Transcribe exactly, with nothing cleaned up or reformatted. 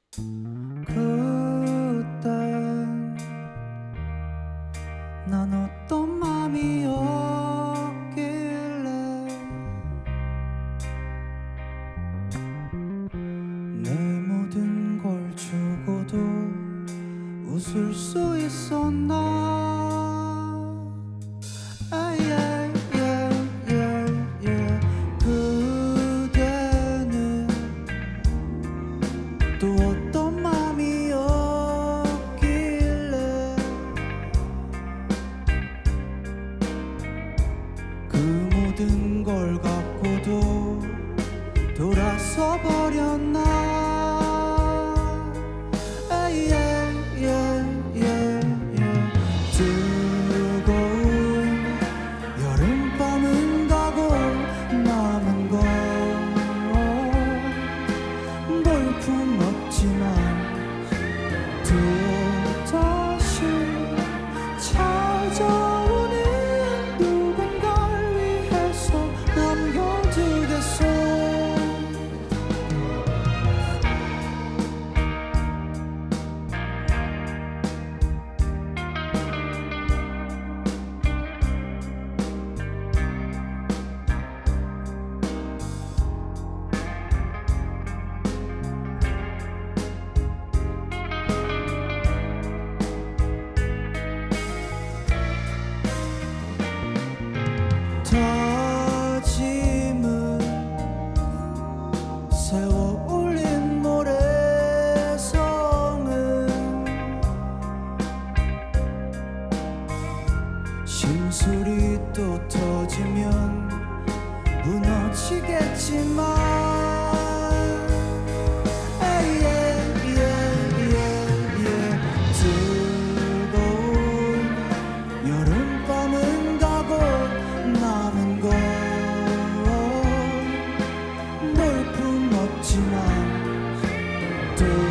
그땐 난 어떤 맘이었길래 내 모든 걸 주고도 웃을 수 있었나. 아, yeah, yeah, yeah, yeah. 그대는 또 어떤 맘이었길래 그 모든 걸 갖고도 돌아서 버렸나. yeah, yeah, yeah, yeah. 뜨거운 여름밤은 가고 남은 건 볼품 없지만 또다시 찾아오는 누군가를 위해서 남겨두겠어. 다짐은 세워 올린 모래성은 심술이 또 터지면 무너지겠지만 여름밤은 가고 남은 건 볼품 없지만 또